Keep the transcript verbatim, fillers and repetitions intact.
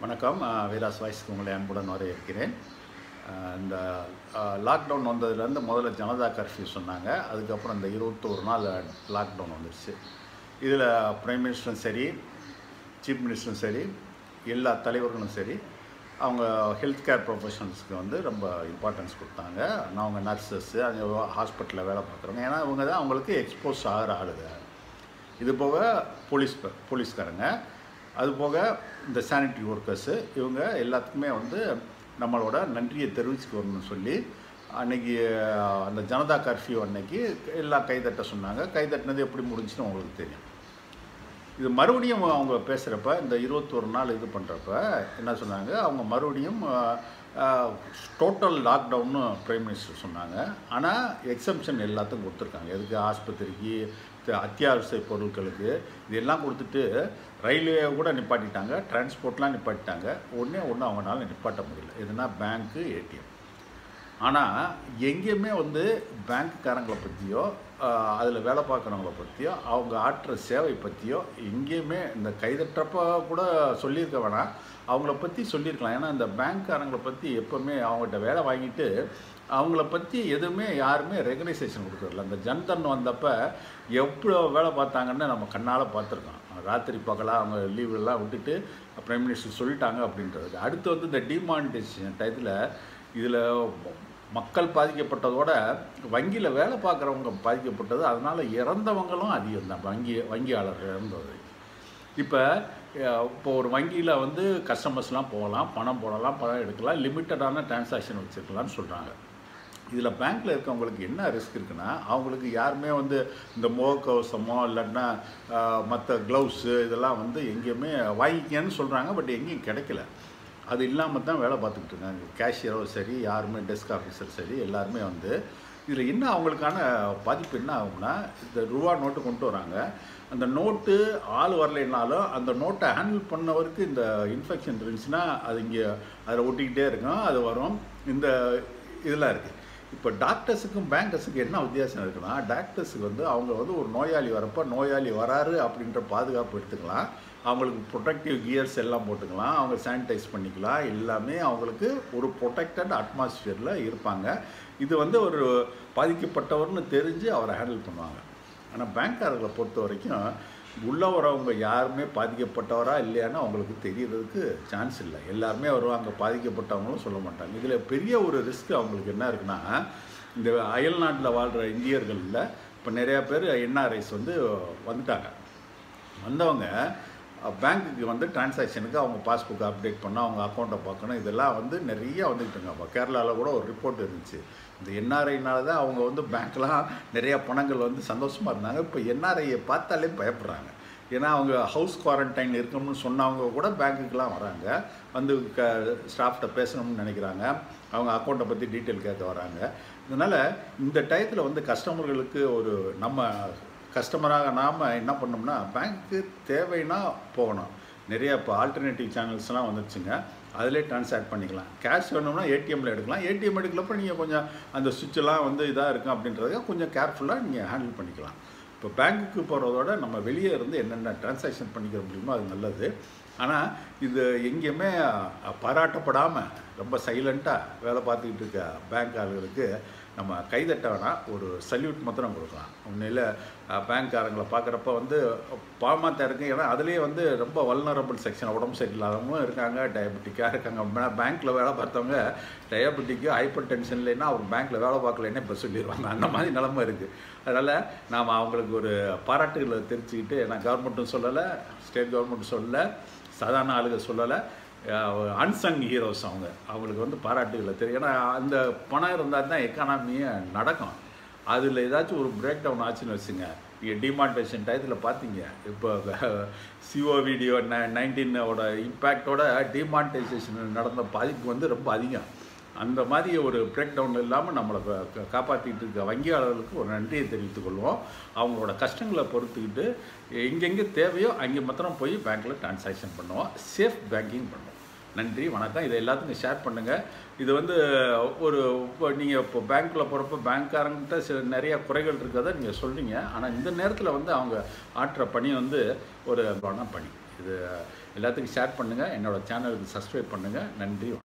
வணக்கம். வீராஸ் வாய்ஸ்க்கு உங்களை அன்புடன் வரவேற்கிறேன். இந்த லாக்டவுன் வந்ததுலேருந்து முதல்ல ஜனதா கர்ஃப்யூ சொன்னாங்க. அதுக்கப்புறம் இந்த இருபத்தோரு நாள் லாக்டவுன் வந்துடுச்சு. இதில் பிரைம் மினிஸ்டரும் சரி, சீஃப் மினிஸ்டரும் சரி, எல்லா தலைவர்களும் சரி, அவங்க ஹெல்த் கேர் ப்ரொஃபஷனல்ஸ்க்கு வந்து ரொம்ப இம்பார்ட்டன்ஸ் கொடுத்தாங்க. அவங்க நர்சஸ்ஸு, அங்கே ஹாஸ்பிட்டலில் வேலை பார்க்குறவங்க, ஏன்னா அவங்க தான் அவங்களுக்கு எக்ஸ்போஸ் ஆகிற ஆளுங்க. இது போக போலீஸ் போலீஸ்காரங்க, அதுபோக இந்த சானிட்டரி ஒர்க்கர்ஸு, இவங்க எல்லாத்துக்குமே வந்து நம்மளோட நன்றியை தெரிவிச்சுக்கணும்னு சொல்லி அன்றைக்கி அந்த ஜனதா கர்ஃப்யூ அன்னைக்கு எல்லாம் கைதட்ட சொன்னாங்க. கைதட்டினது எப்படி முடிஞ்சுன்னு உங்களுக்கு தெரியும். இது மறுபடியும் அவங்க பேசுகிறப்ப, இந்த இருபத்தோரு நாள் இது பண்ணுறப்ப என்ன சொன்னாங்க, அவங்க மறுபடியும் டோட்டல் லாக்டவுன்னு பிரைம் மினிஸ்டர் சொன்னாங்க. ஆனால் எக்ஸம்ஷன் எல்லாத்துக்கும் கொடுத்துருக்காங்க. எதுக்கு? ஆஸ்பத்திரிக்கு, அத்தியாவசிய பொருட்களுக்கு, இதெல்லாம் கொடுத்துட்டு ரயில்வே கூட நிப்பாட்டிட்டாங்க, டிரான்ஸ்போர்ட்லாம் நிப்பாட்டிட்டாங்க. ஒன்றே ஒன்று அவங்களால நிப்பாட்ட முடியல. எதுனா பேங்க்கு, ஏடிஎம். ஆனால் எங்கேயுமே வந்து பேங்க்குக்காரங்களை பற்றியோ, அதில் வேலை பார்க்குறவங்கள பற்றியோ, அவங்க ஆற்றுற சேவை பற்றியோ எங்கேயுமே இந்த கைதட்டப்போ கூட சொல்லியிருக்க வேணாம், அவங்கள பற்றி சொல்லியிருக்கலாம். ஏன்னா இந்த பேங்க்காரங்களை பற்றி எப்போவுமே அவங்கள்ட்ட வேலை வாங்கிட்டு அவங்கள பற்றி எதுவுமே யாருமே ரெகனைசேஷன் கொடுக்குறதில்ல. அந்த ஜன்தன் வந்தப்போ எவ்வளோ வேலை பார்த்தாங்கன்னு நம்ம கண்ணால் பார்த்துருக்கோம். ராத்திரி பகலாக அவங்க லீவெல்லாம் விட்டுட்டு பிரைம் மினிஸ்டர் சொல்லிட்டாங்க அப்படின்றது. அடுத்து வந்து இந்த டிமானிட்டைசேஷன் டயத்தில் இதில் மக்கள் பாதிக்கப்பட்டதோட வங்கியில் வேலை பார்க்குறவங்க பாதிக்கப்பட்டது. அதனால் இறந்தவங்களும் அதிகம் தான். வங்கி வங்கியாளர் இறந்தது. இப்போ இப்போ ஒரு வங்கியில் வந்து கஸ்டமர்ஸ்லாம் போகலாம், பணம் போடலாம், பணம் எடுக்கலாம், லிமிட்டடான டிரான்சாக்ஷன் வச்சுருக்கலாம்னு சொல்கிறாங்க. இதில் பேங்க்கில் இருக்கவங்களுக்கு என்ன ரிஸ்க் இருக்குன்னா, அவங்களுக்கு யாருமே வந்து இந்த முகக்கவசமோ இல்லைன்னா மற்ற க்ளவுஸு இதெல்லாம் வந்து எங்கேயுமே வாங்கிக்கன்னு சொல்கிறாங்க. பட் எங்கேயும் கிடைக்கல. அது இல்லாமல் தான் வேலை பார்த்துக்கிட்டு இருக்காங்க. கேஷியரோ சரி, யாருமே டெஸ்க் ஆஃபீஸர் சரி, எல்லாருமே வந்து இதில் என்ன அவங்களுக்கான பாதிப்பு என்ன ஆகும்னா, இந்த ரூபா நோட்டு கொண்டு வராங்க. அந்த நோட்டு ஆள் வரலைனாலும் அந்த நோட்டை ஹேண்டில் பண்ணவருக்கு இந்த இன்ஃபெக்ஷன் இருந்துச்சுன்னா அது இங்கே அதில் ஒட்டிக்கிட்டே இருக்கும், அது வரும். இந்த இதெல்லாம் இருக்குது. இப்போ டாக்டர்ஸுக்கும் பேங்கர்ஸுக்கும் என்ன வித்தியாசம் இருக்குன்னா, டாக்டர்ஸுக்கு வந்து அவங்க வந்து ஒரு நோயாளி வரப்போ நோயாளி வராரு அப்படின்ற பாதுகாப்பு எடுத்துக்கலாம். அவங்களுக்கு ப்ரொடெக்டிவ் கியர்ஸ் எல்லாம் போட்டுக்கலாம், அவங்க சானிடைஸ் பண்ணிக்கலாம், எல்லாமே அவங்களுக்கு ஒரு ப்ரொடெக்டட் அட்மாஸ்ஃபியரில் இருப்பாங்க. இது வந்து ஒரு பாதிக்கப்பட்டவர்னு தெரிஞ்சு அவரை ஹேண்டில் பண்ணுவாங்க. ஆனால் பேங்க்காரர்களை பொறுத்த வரைக்கும் உள்ளே வரவங்க யாருமே பாதிக்கப்பட்டவரா இல்லையான்னு அவங்களுக்கு தெரியறதுக்கு சான்ஸ் இல்லை. எல்லாருமே வருவாங்க, பாதிக்கப்பட்டவங்களும் சொல்ல மாட்டாங்க. இதில் பெரிய ஒரு ரிஸ்க் அவங்களுக்கு என்ன இருக்குன்னா, இந்த அயல் நாட்டில் வாழ்கிற இந்தியர்களில் இப்போ நிறையா பேர் என்ஆர்ஐஸ் வந்து வந்துட்டாங்க. வந்தவங்க பேங்க்குக்கு வந்து டிரான்சாக்ஷனுக்கு அவங்க பாஸ்புக் அப்டேட் பண்ணால், அவங்க அக்கௌண்ட்டை பார்க்கணும், இதெல்லாம் வந்து நிறைய வந்துக்கிட்டுங்க. அப்போ கேரளாவில் கூட ஒரு ரிப்போர்ட் இருந்துச்சு. இந்த என்ஆர்ஐனால தான் அவங்க வந்து பேங்க்லாம் நிறையா பணங்கள் வந்து சந்தோஷமாக இருந்தாங்க. இப்போ என்ஆர்ஐயை பார்த்தாலே பயப்படுறாங்க. ஏன்னா அவங்க ஹவுஸ் குவாரண்டைன் இருக்கணும்னு சொன்னவங்க கூட பேங்க்குக்கெலாம் வராங்க, வந்து க ஸ்டாஃப்கிட்ட பேசணும்னு நினைக்கிறாங்க, அவங்க அக்கௌண்ட்டை பற்றி டீட்டெயில் கேட்க வராங்க. இதனால் இந்த டயத்தில் வந்து கஸ்டமர்களுக்கு ஒரு நம்ம கஸ்டமராக நாம் என்ன பண்ணோம்னா, பேங்க்கு தேவைன்னா போகணும். நிறைய இப்போ ஆல்டர்னேட்டிவ் சேனல்ஸ்லாம் வந்துடுச்சுங்க, அதிலே ட்ரான்சாக்ட் பண்ணிக்கலாம். கேஷ் வேணும்னா ஏடிஎம்மில் எடுக்கலாம். ஏடிஎம் எடுக்கிறப்ப நீங்கள் கொஞ்சம் அந்த சுவிட்செல்லாம் வந்து இதாக இருக்கும் அப்படின்றத கொஞ்சம் கேர்ஃபுல்லாக நீங்கள் ஹேண்டில் பண்ணிக்கலாம். இப்போ பேங்க்குக்கு போகிறதோட நம்ம வெளியே இருந்து என்னென்ன ட்ரான்சாக்ஷன் பண்ணிக்கிற முடியுமோ அது நல்லது. ஆனால் இது எங்கேயுமே பாராட்டப்படாமல் ரொம்ப சைலண்ட்டாக வேலை பார்த்துக்கிட்டு இருக்க பேங்க் ஆளுகளுக்கு நம்ம கைதட்ட வேணாம், ஒரு சல்யூட் மாத்திரம் கொடுக்கலாம். உண்மையில் பேங்க்காரங்களை பார்க்குறப்ப வந்து பாவமாக இருக்குது. ஏன்னா அதுலேயே வந்து ரொம்ப வல்னரபிள் செக்ஷன், உடம்பு சரியில்லாதவங்களும் இருக்காங்க, டயபெட்டிக்காக இருக்காங்க. பேங்க்கில் வேலை பார்த்தவங்க டயபெட்டிக்கு, ஹைப்பர் டென்ஷன் இல்லைன்னா அவர் பேங்க்கில் வேலை பார்க்கலன்னா இப்போ சொல்லிடுவாங்க. அந்த மாதிரி நிலமை இருக்குது. அதனால் நாம் அவங்களுக்கு ஒரு பாராட்டுகளை தெரிஞ்சுக்கிட்டு, ஏன்னா கவர்மெண்ட்டும் சொல்லலை, ஸ்டேட் கவர்மெண்ட்டும் சொல்லலை, சாதாரண ஆளுங்க சொல்லலை, அன்சங் ஹீரோஸ் அவங்க, அவங்களுக்கு வந்து பாராட்டுகளை தெரியும். ஏன்னா அந்த பணம் இருந்தால் தான் எக்கானமியை நடக்கும். அதில் ஏதாச்சும் ஒரு பிரேக் டவுன் ஆச்சுன்னு வச்சுங்க, நீங்கள் டிமானிட்டைசேஷன் டயத்தில் பார்த்தீங்க, இப்போ சிஓ வீடியோ ந நைன்டீனோட இம்பேக்டோட டிமானிட்டைசேஷன் நடந்த பாதிப்பு வந்து ரொம்ப அதிகம். அந்த மாதிரி ஒரு பிரேக் டவுன் இல்லாமல் நம்மளை காப்பாற்றிக்கிட்டு இருக்க வங்கியாளர்களுக்கு ஒரு நன்றியை தெரிவித்துக் கொள்வோம். அவங்களோட கஷ்டங்களை பொறுத்துக்கிட்டு எங்கெங்கே தேவையோ அங்கே மாத்திரம் போய் பேங்க்கில் டிரான்சாக்ஷன் பண்ணுவோம், சேஃப் பேங்கிங் பண்ணுவோம். நன்றி, வணக்கம். இதை எல்லாத்துக்கும் ஷேர் பண்ணுங்கள். இது வந்து ஒரு இப்போ நீங்கள் இப்போ பேங்க்கில் போகிறப்ப பேங்க்காரங்கிட்ட சில நிறையா குறைகள் இருக்கிறத நீங்கள் சொல்கிறீங்க. ஆனால் இந்த நேரத்தில் வந்து அவங்க ஆற்றுற பணி வந்து ஒரு பண பணி. இது எல்லாத்துக்கும் ஷேர் பண்ணுங்கள், என்னோடய சேனலுக்கு சப்ஸ்கிரைப் பண்ணுங்கள். நன்றி.